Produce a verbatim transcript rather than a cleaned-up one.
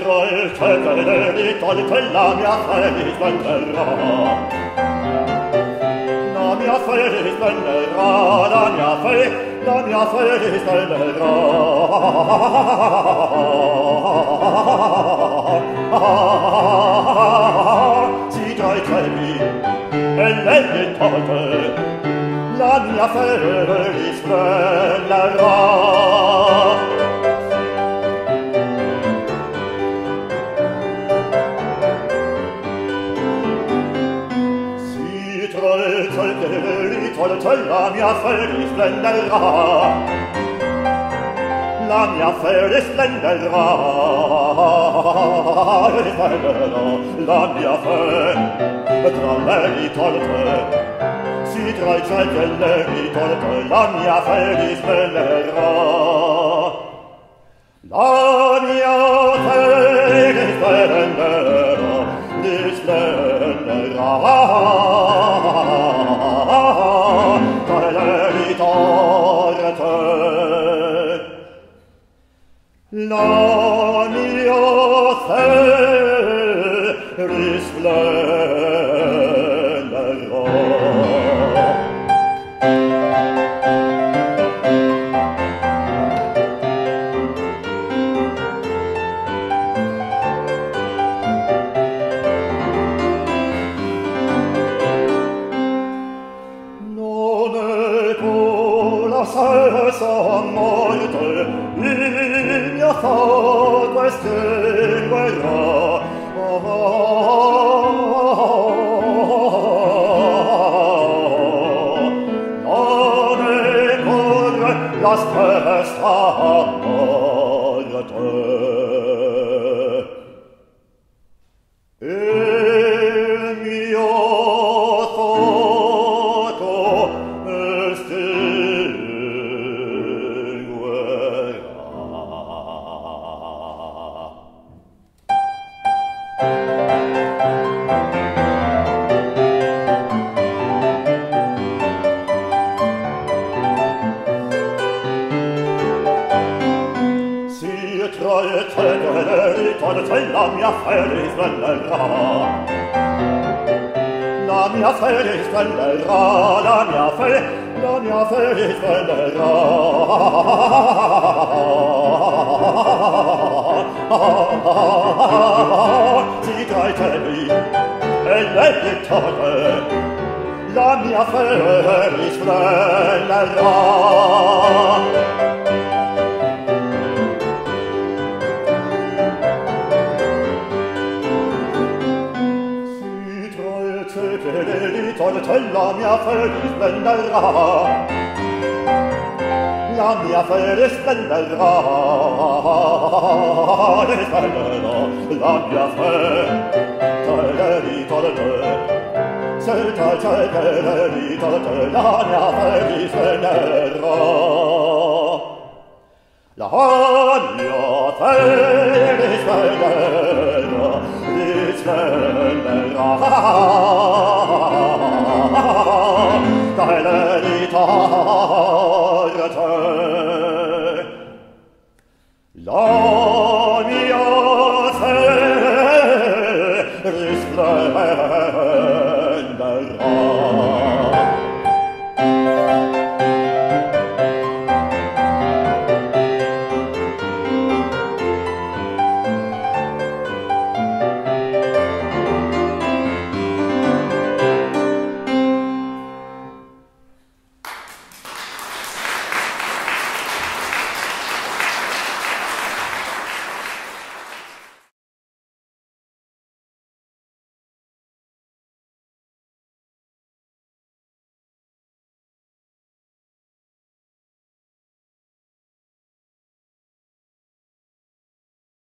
di tolte la mia fede splenderà. La mia fede splenderà, la mia fede, la mia fede splenderà. Si tra i cieli e le tolte, la mia fede splenderà. La mia fede splenderà, la mia fede splenderà, la mia fede tra le tolte, si tra i cieli e le tolte, la mia fede splenderà, la mia fede splenderà, splenderà. La mia fede risplenderà. Non è con la stessa morte il mio foco estinguerà. Oh, oh, oh. Non è con la stessa morte il mio foco la mia fede splenderà, la mia fede splenderà, la mia fede, la mia fede splenderà. Si tra i cieli e le tolte, la mia fede splenderà. La mia fede splenderà, la mia fede splenderà, splenderà, la mia fede di tolte, se tra cedere di tolte, la mia fede splenderà. La mia fede splenderà, splenderà. La mia fede risplenderà.